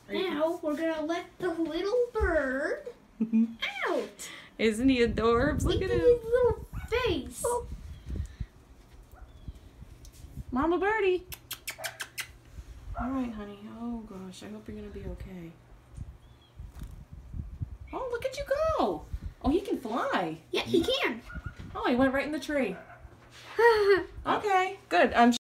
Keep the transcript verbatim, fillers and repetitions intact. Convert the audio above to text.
Now we're gonna let the little bird out. Isn't he adorbs? Look at him. His little face. Oh. Mama birdie. All right, honey. Oh gosh, I hope you're gonna be okay. Oh, look at you go. Oh, he can fly. Yeah, he can. Oh, he went right in the tree. Okay, good. I'm